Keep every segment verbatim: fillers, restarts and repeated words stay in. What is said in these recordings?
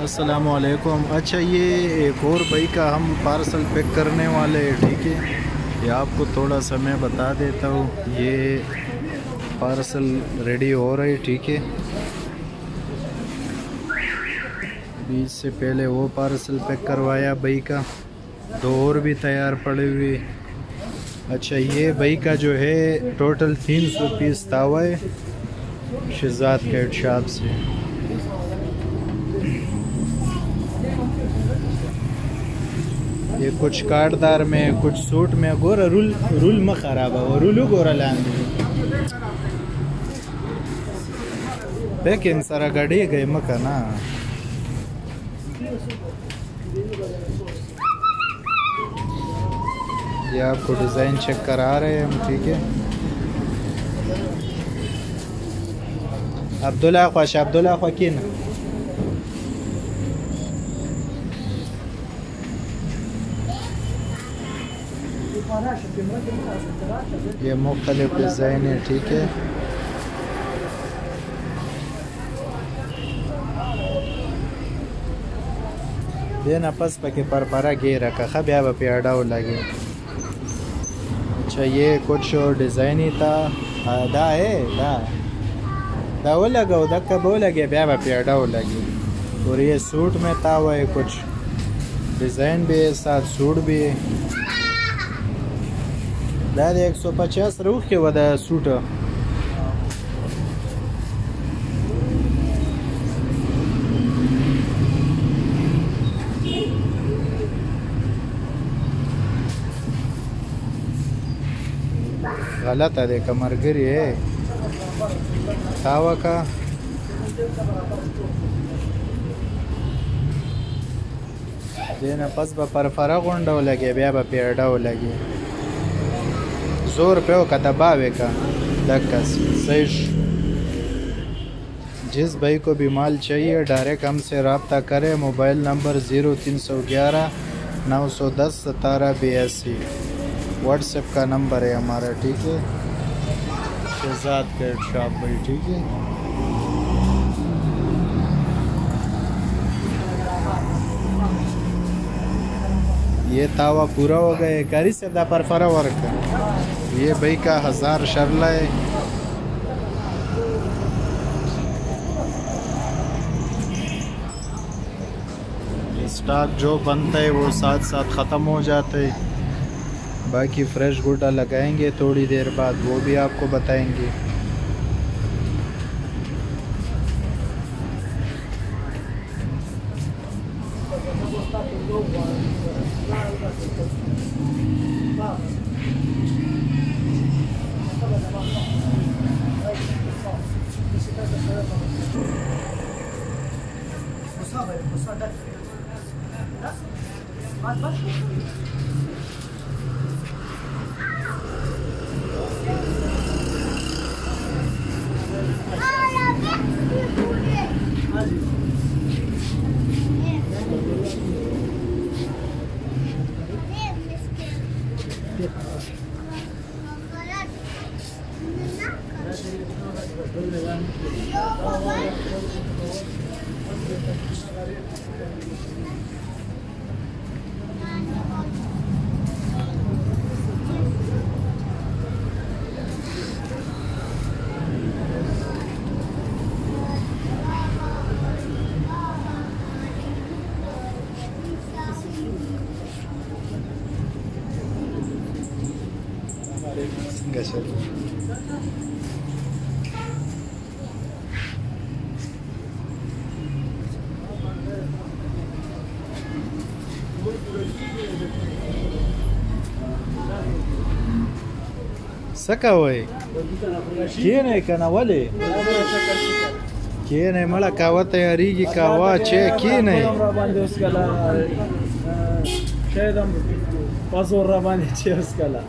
अस्सलामुअलैकुम। अच्छा, ये एक और भाई का हम पार्सल पैक करने वाले हैं, ठीक है। ये आपको थोड़ा सा मैं बता देता हूँ। ये पार्सल रेडी हो रहा है, ठीक है। बीच से पहले वो पार्सल पैक करवाया भाई का, दो और भी तैयार पड़े हुए। अच्छा, ये भाई का जो है टोटल तीन सौ पीस तावा है शहजाद कैट शॉप से। ये कुछ कार्डदार में, कुछ सूट में। गोरा रूल रूल में खराब है, रूल गोरा लान लेकिन सारा गाड़ी गए मका ना। ये आपको डिज़ाइन चेक करा रहे हैं हम, ठीक है। अब्दुल्ला ख्वाश अब्दुल्ला ख्वाकिन ये मुख्तलिफ डिज़ाइन है, ठीक है। देना पस पके पर परा गे रखा खा ब्या पे अडाव लगे। अच्छा, ये कुछ डिज़ाइन ही था। दा है दा दा वो लगा वो धक्का वो लगे ब्या पे अडाव लगे। और ये सूट में था हुआ है, कुछ डिज़ाइन भी है, साथ सूट भी है। दादा एक सौ पचास रूख के वदा सूट। गलत है, देखा मरगरी है तावा का। देना पस पर फरा गुंडा लगे ब्या पे अडाव लगे। जोर पे का दबावे का दक्कस सही। जिस भाई को भी माल चाहिए डायरेक्ट हमसे रब्ता करें। मोबाइल नंबर ज़ीरो तीन सौ ग्यारह नौ सौ दस सतारह बयासी व्हाट्सएप का नंबर है हमारा, ठीक है। शहजाद कैट शॉप भाई, ठीक है। ये तावा पूरा हो गया, कारी से दा पर फरा वर्क। ये भाई का हजार शरला है। स्टॉक जो बनता है वो साथ साथ ख़त्म हो जाता है। बाकी फ्रेश गुड्डा लगाएंगे थोड़ी देर बाद, वो भी आपको बताएंगे। सका वही किए कना वाले किए नहीं मला कावा तैयारी की कावा चे किए नहीं शायद हम पास और रबानी चे उसका ला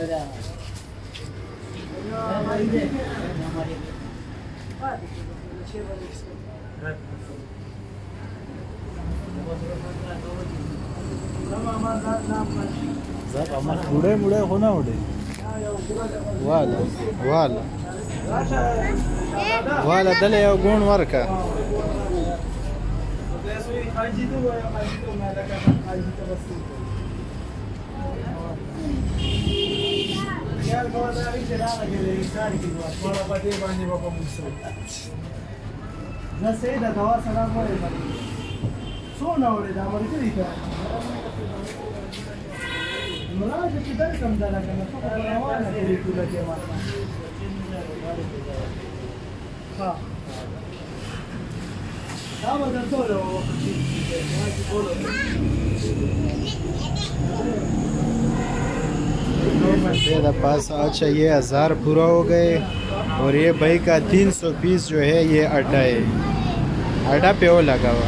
मुड़े मुड़े होना उड़े वाला वाला वाला दले गुण वर्का पास अच्छा ये हज़ार पूरा हो गए। और ये भाई का तीन सौ पीस जो है ये आटा है, आटा पे वो लगा हुआ।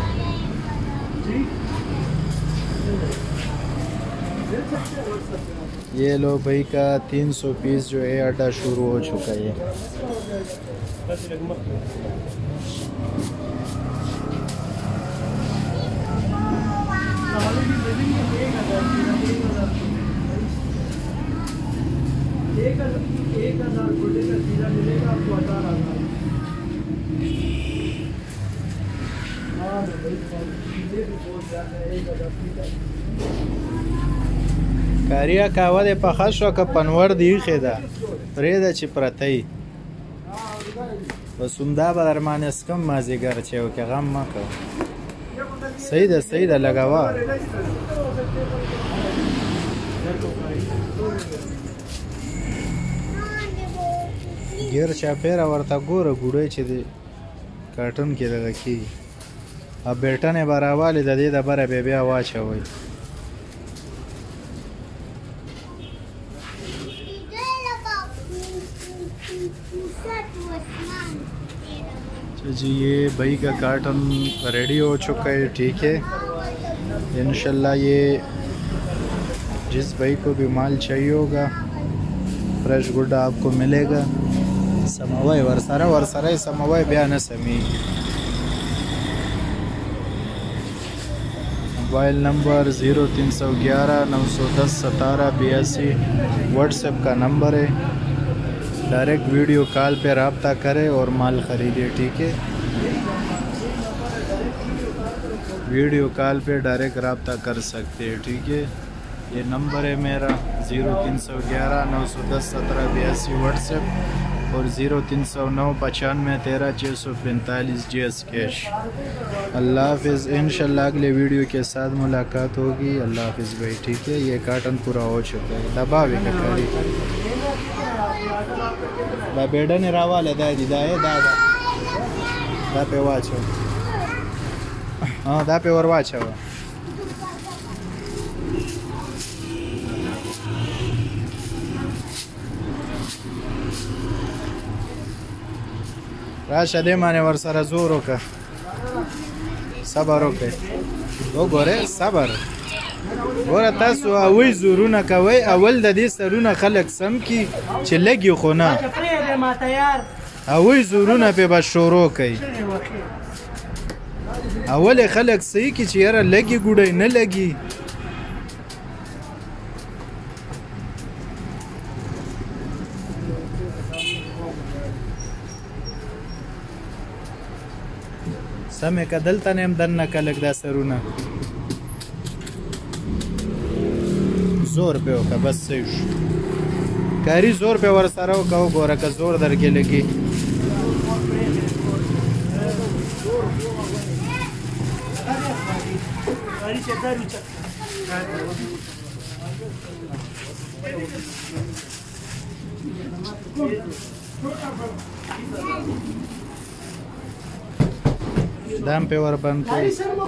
ये लो भाई का तीन सौ पीस जो है आटा शुरू हो चुका है। एक हजार गोल्डे का सीधा मिलेगा आपको अठारह हजार। کاریا کاوه د پخه شو که پنور دی خېده پرېده چې پرتی بس همدا به در من اسکم مازیګر چې و که غم مه کوه. صحیح ده صحیح ده لګوه. ګیر چاپېره ورته ګوره ګوډۍ چې د کارټون کې دغه کېږي او بیلټنې به راوالې د دې دبره بیا بیا واچوئ. जी ये भाई का कार्टन रेडी हो चुका है, ठीक है। इंशाल्लाह ये जिस भाई को भी माल चाहिए होगा फ्रेश गुड्डा आपको मिलेगा। समवाय वरसारा वरसारा समवाय बयान समी। मोबाइल नंबर ज़ीरो तीन सौ ग्यारह नौ सौ दस सतारह बयासी व्हाट्सएप का नंबर है। डायरेक्ट वीडियो कॉल पे रब्ता करें और माल ख़रीदे, ठीक है। वीडियो कॉल पे डायरेक्ट रब्ता कर सकते हैं, ठीक है। ये नंबर है मेरा ज़ीरो तीन सौ ग्यारह नौ सौ दस सत्रह बयासी व्हाट्सएप और ज़ीरो तीन सौ नौ पचानवे तेरह छः सौ पैंतालीस जी एस कैश। अल्लाह हाफिज़। इंशाल्लाह अगले वीडियो के साथ मुलाकात होगी। अल्लाह हाफिज़ भाई, ठीक है। ये कार्टन पूरा हो चुका है। दबावे का करी दा बेड़ा ने रावाले दा दी दा है दा दा दा पे वाचो। हाँ दा पे और वाचो। राशा दे माने वर सारा जोरो का सबर वکړئ. وګوره صبر ګوره تاسو اوی زورونه کوي. اول د دې سرونه خلک سم کی چې لګي خو نه اوی زورونه په بشورو کوي. اول خلک صحیح کی چې یاره لګي ګوډی نه لګي. سمې که دلته نه یم دننه که لږ دا سرونه زور پې وکړه بس صحیح شو. کاري زور پې ورسره وکړه. وګوره که زور درکې لګي दाम पे और बंद कर।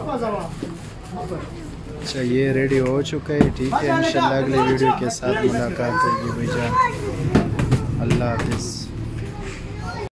अच्छा ये रेडी हो चुका है, ठीक है। इंशाल्लाह अगले वीडियो के साथ मुलाकात होगी भाईजान। अल्लाह हाफिज़।